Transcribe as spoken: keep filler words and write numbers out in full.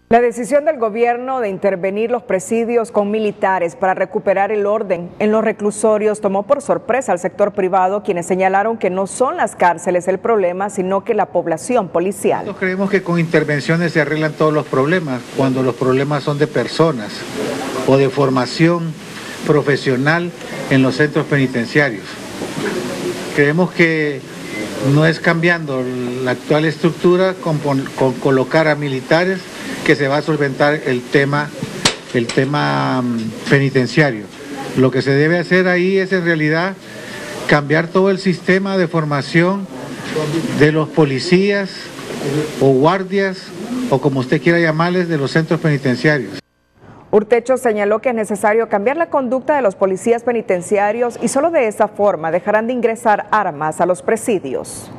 La decisión del gobierno de intervenir los presidios con militares para recuperar el orden en los reclusorios tomó por sorpresa al sector privado, quienes señalaron que no son las cárceles el problema, sino que la población policial. Nosotros creemos que con intervenciones se arreglan todos los problemas, cuando los problemas son de personas o de formación profesional en los centros penitenciarios. Creemos que no es cambiando la actual estructura con, con colocar a militares que se va a solventar el tema, el tema penitenciario. Lo que se debe hacer ahí es en realidad cambiar todo el sistema de formación de los policías o guardias o como usted quiera llamarles de los centros penitenciarios. Urtecho señaló que es necesario cambiar la conducta de los policías penitenciarios y solo de esa forma dejarán de ingresar armas a los presidios.